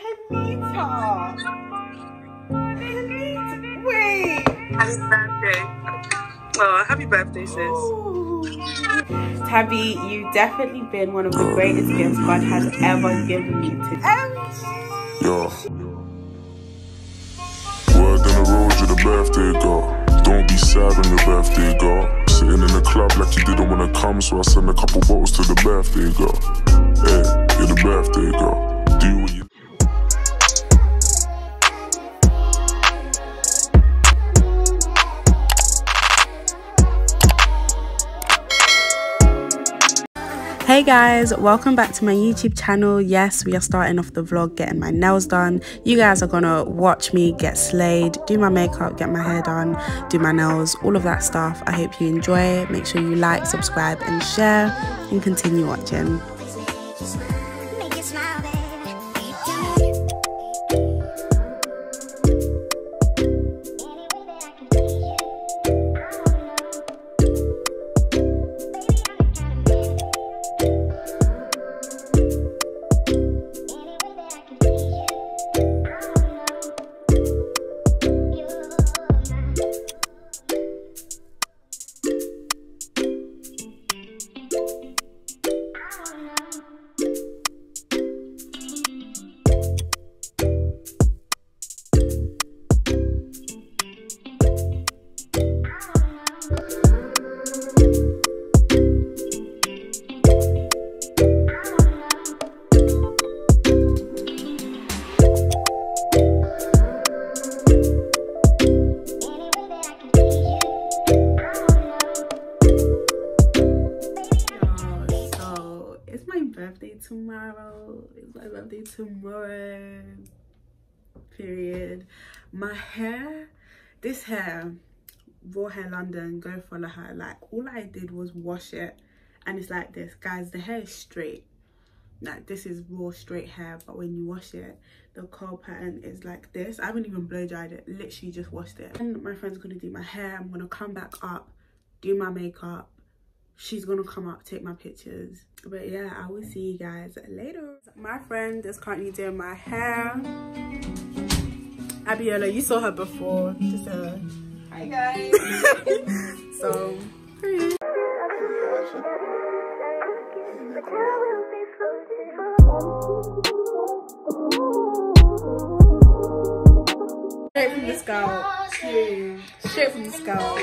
Benita. Wait. Happy birthday. Oh, happy birthday, sis. Tabby, you've definitely been one of the greatest gifts God has ever given me to. Yo. Word on the road, you're the birthday girl. Don't be sad on your birthday girl. Sitting in the club like you didn't want to come, so I sent a couple bottles to the birthday girl. Hey, you're the birthday girl. Do what you... Hey guys, welcome back to my YouTube channel. Yes, we are starting off the vlog getting my nails done. You guys are gonna watch me get slayed, do my makeup, get my hair done, do my nails, all of that stuff. I hope you enjoy it. Make sure you like, subscribe and share and continue watching. It's my birthday tomorrow, period. My hair, this hair, Raw Hair London, go follow her. Like, all I did was wash it and it's like this. Guys, the hair is straight. Like, this is raw straight hair, but when you wash it, the curl pattern is like this. I haven't even blow dried it, literally just washed it. And my friend's gonna do my hair. I'm gonna come back up, do my makeup. She's gonna come up, take my pictures. But yeah, I will see you guys later. My friend is currently doing my hair. Abiola, you saw her before. Just hi guys. So straight from the scalp. Straight from the scalp.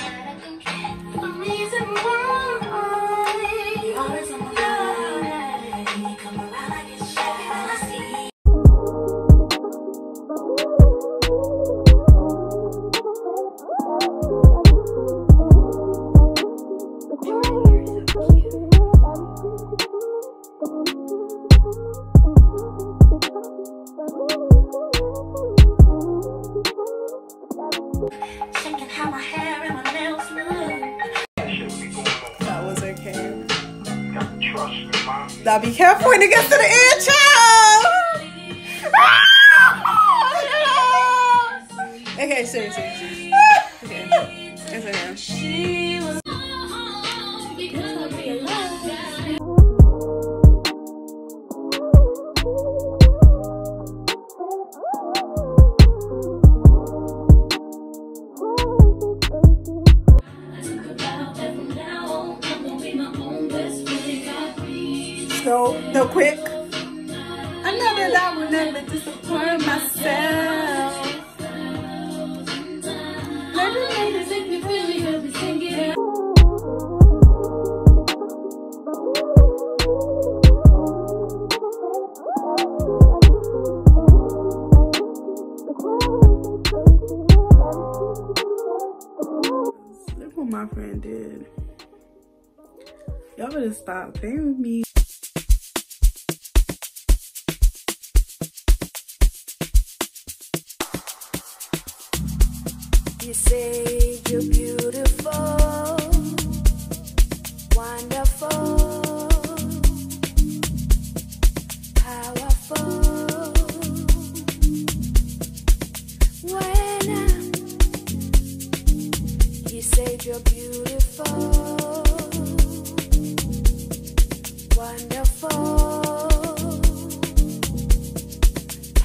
Now be careful when it gets to the ear, child. Okay, seriously. Okay, it's okay. So quick. I know that I will never disappoint myself. Look what my friend did. Y'all better stop playing with me. You say you're beautiful, wonderful, powerful. When you say you're beautiful, wonderful,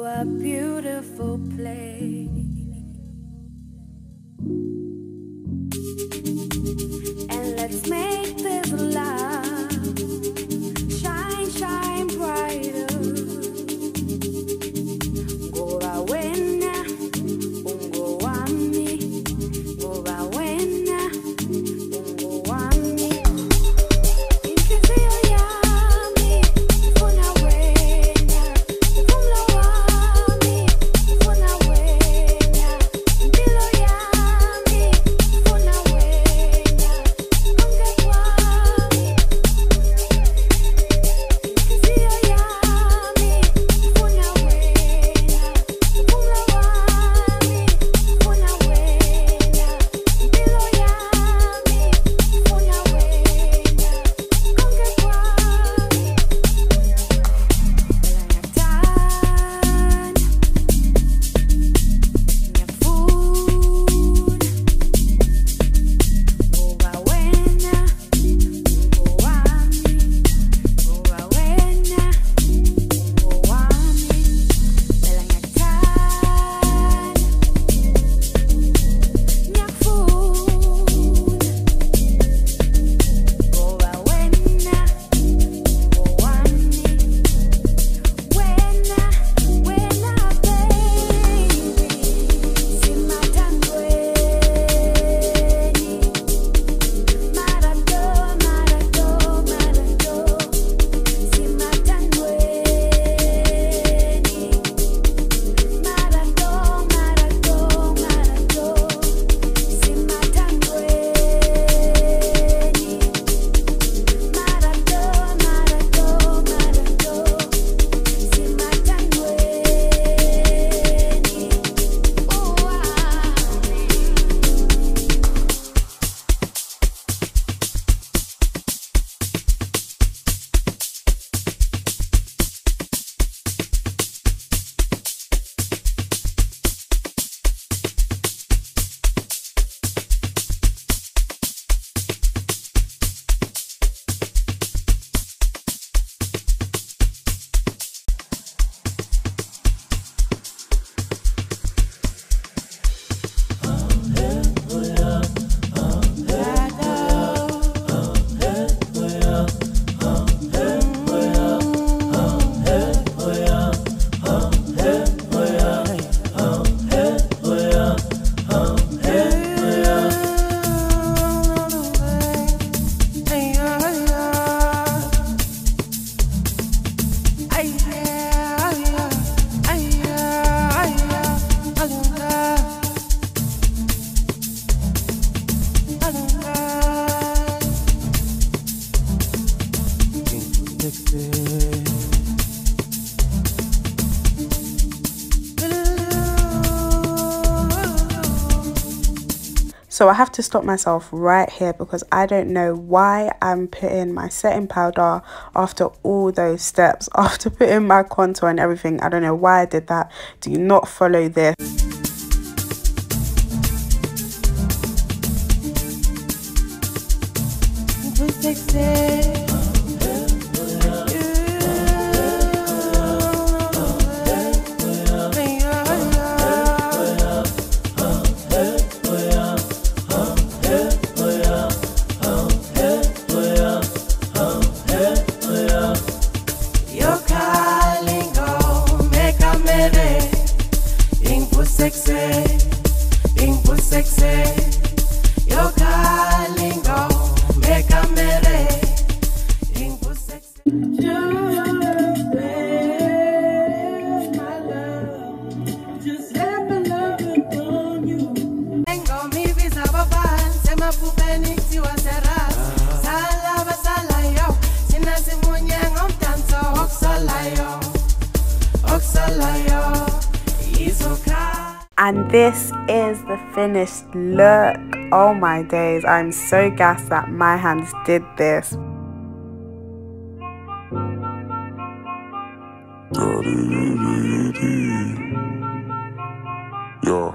a beautiful place. And let's make this love shine, shine brighter. Ngoba wena ungowami, ngoba wena ungowami. Inhliziyo yami ifuna wena, umphefumulo wami ufuna wena, impilo yami ifuna wena, konke kwami. Inhliziyo yami ifuna wena, umphefumulo wami ufuna wena, impilo yami ifuna wena, konke kwami. So I have to stop myself right here because I don't know why I'm putting my setting powder after all those steps, after putting my contour and everything. I don't know why I did that. Do not follow this. And this is the finished look. Oh my days, I'm so gassed that my hands did this. Yeah.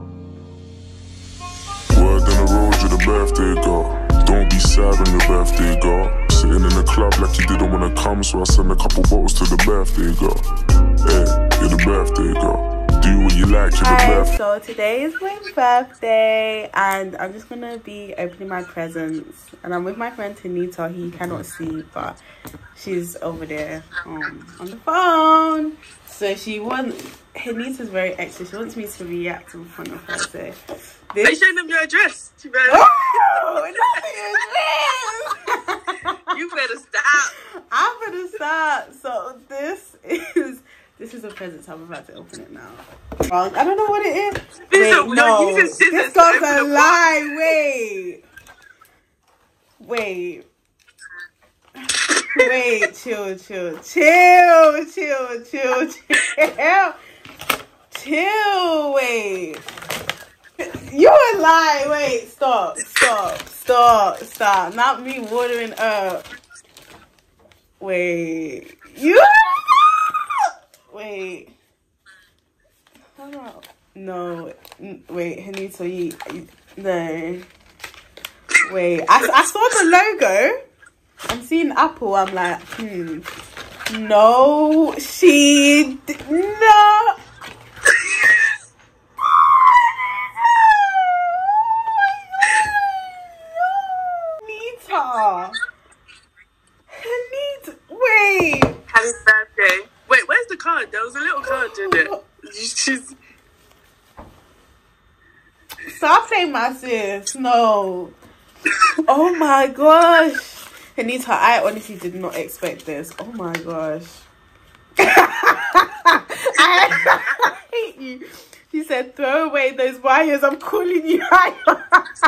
Word on the road, you're the birthday girl. Don't be sad on your birthday girl. Sitting in the club like you didn't wanna come, so I sent a couple bottles to the birthday girl. Hey, you're the birthday girl. Do what you like to the birthday. So today is my birthday and I'm just gonna be opening my presents, and I'm with my friend Tanita. He cannot see, but she's over there on the phone. So Tanita's very extra. She wants me to react in front of her. So Are you showing them your address? You better, you better stop. I'm gonna start. So this is a present. I'm about to open it now. I don't know what it is. Wait, no, this girl's a lie. Wait, chill. Wait, you a lie. Wait, stop. Not me watering up. Wait, you. Wait. Hold on. No. Wait, Hanito, no. Wait, I saw the logo. I'm seeing Apple. I'm like, no, no. Anita, wait. Happy birthday. Wait, where's the card? There was a little card in it. She's... Stop playing my sis. No. Oh my gosh. Anita, I honestly did not expect this. Oh my gosh. I hate you. She said, throw away those wires. I'm calling you higher.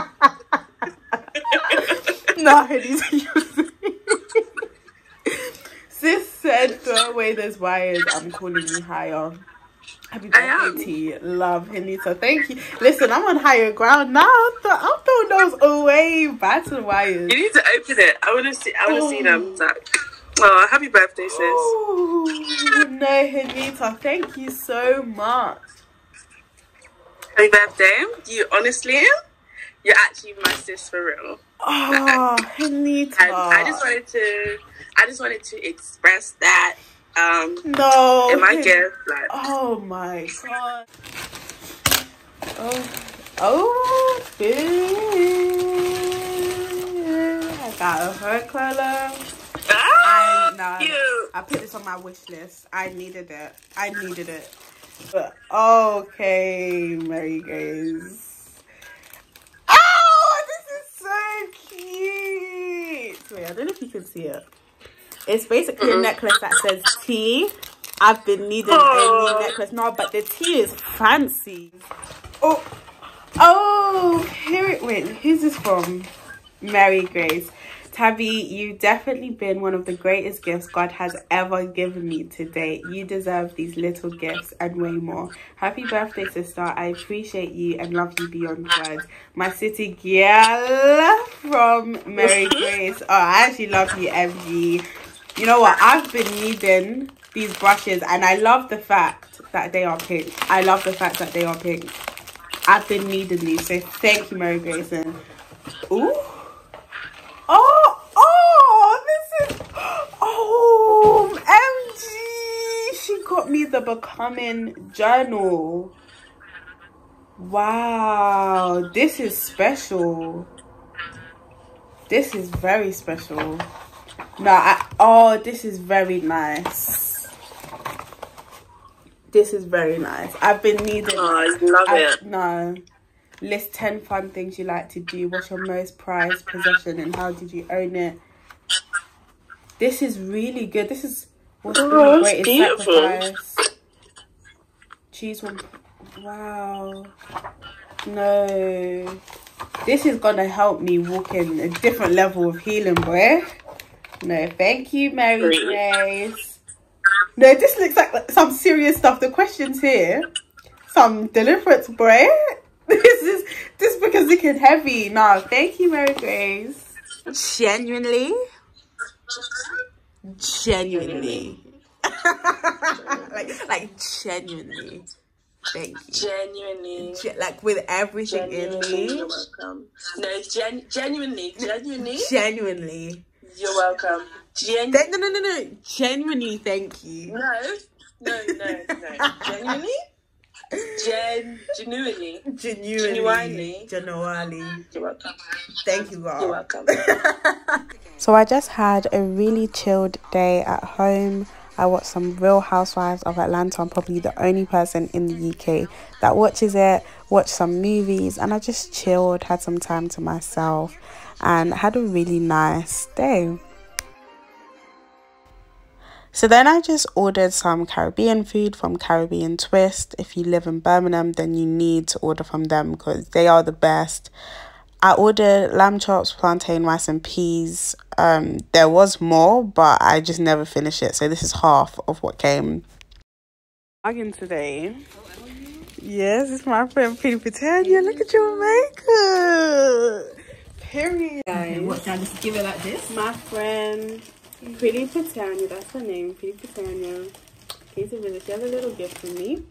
No, Anita. Sis said, throw away those wires. I'm calling you higher. Happy birthday to you. Love, Hanita. Thank you. Listen, I'm on higher ground now. I'm throwing those away. Battle wires. You need to open it. I want to see them. Oh, happy birthday, sis. Oh, no, Hanita. Thank you so much. Happy birthday. You honestly, you're actually my sis for real. Oh, Hanita. And I just wanted to express that. No. In my gift, like. Oh my god. I got a hair color. I put this on my wish list. I needed it. But, okay, Mary Grace. Oh, this is so cute. Wait, I don't know if you can see it. It's basically a necklace that says T. I've been needing a new necklace now, but the T is fancy. Oh, wait, who's this from? Mary Grace. Tabby, you've definitely been one of the greatest gifts God has ever given me to date. You deserve these little gifts and way more. Happy birthday, sister. I appreciate you and love you beyond words. My city girl from Mary Grace. Oh, I actually love you, MG. You know what? I've been needing these brushes and I love the fact that they are pink. I've been needing these. So thank you, Mary Grace. And ooh. MG. She got me the Becoming journal. Wow. This is special. This is very special. This is very nice. I've been needing. Oh, I love it. No. List 10 fun things you like to do. What's your most prized possession and how did you own it? This is really good. This is what's the greatest beautiful. sacrifice. Choose one. Wow. No. This is gonna help me walk in a different level of healing, boy. No, thank you, Mary Grace. No, this looks like some serious stuff. The questions here, some deliverance, boy. This book is looking heavy. No, thank you, Mary Grace. Genuinely. like genuinely. Thank you. Genuinely. Like with everything in me. You're welcome. No, genuinely. Genuinely. You're welcome. No. Genuinely, thank you. No. No. Genuinely? Genuinely. Genuinely. You're welcome. Thank you, God. You're welcome. So I just had a really chilled day at home. I watched some Real Housewives of Atlanta. I'm probably the only person in the UK that watches it. Watched some movies and I just chilled, had some time to myself and had a really nice day. So then I just ordered some Caribbean food from Caribbean Twist. If you live in Birmingham, then you need to order from them because they are the best. I ordered lamb chops, plantain, rice and peas. There was more, but I just never finished it. So this is half of what came. Vlogging today. Yes, it's my friend Pretty Britannia. Look at your makeup. Period. Okay, what, can I just give it like this? My friend Pretty Britannia, that's her name, Pretty Britannia. Case of visit, she has a little gift for me.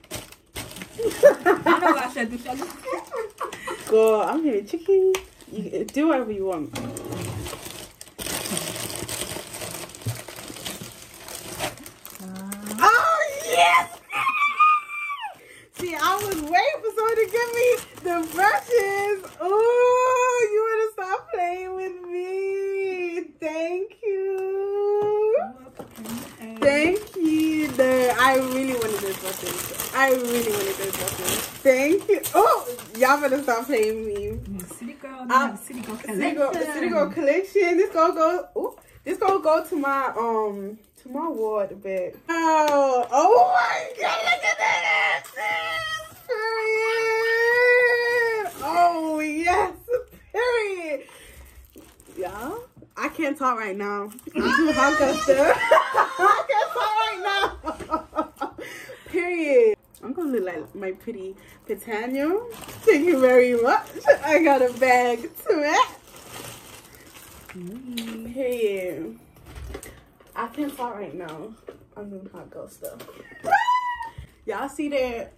I know what I said. Girl, I'm here chicken. You do whatever you want. Oh yes! See, I was waiting for someone to give me the brushes. Oh, you wanna stop playing with me? Thank you. Thank you. No, I really wanted those brushes. I really wanted those brushes. Thank you. Oh, y'all better stop playing with me. City Girl, City Girl collection. City Girl collection. This gonna go. Ooh, this gonna go to my ward a bit. Oh my God! Look at that. Period. Oh yes. Period. Y'all, I can't talk right now. I'm too hot still. I can't talk right now. Period. I'm gonna look like my Pretty Britannia. Thank you very much. I got a bag to match. Period. I can't talk right now. I'm doing hot girl stuff. Y'all see that?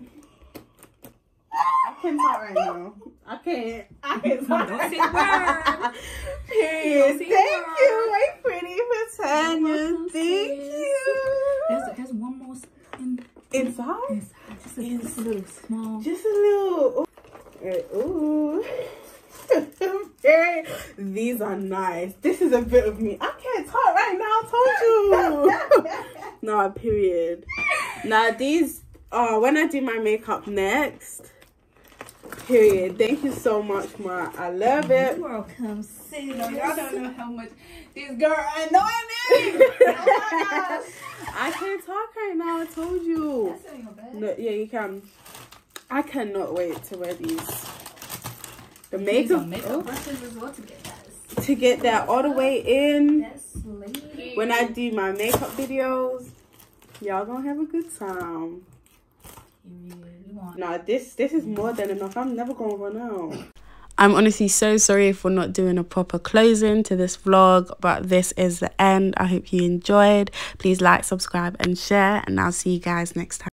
I can't talk right now. I can't talk. Don't say a word. Period. Don't say a Thank word. you, my Pretty Britannia. Thank you. There's one more Inside? Just a little small. Just a little. Ooh. Hey, these are nice. This is a bit of me. I can't talk right now. I told you. No, period. Now these. When I do my makeup next. Period. Thank you so much, Ma. I love it. You're welcome. Y'all don't know how much this girl annoy me. Oh my gosh. I can't talk right now. I told you. That's in your bed. No, yeah, you can. I cannot wait to wear these. The Need some makeup. brushes as well to get that. To get that all the way in. Yes, lady. When I do my makeup videos, y'all gonna have a good time. You really want. Nah, this is more than enough. I'm never gonna run out. I'm honestly so sorry for not doing a proper closing to this vlog, but this is the end. I hope you enjoyed. Please like, subscribe and share, and I'll see you guys next time.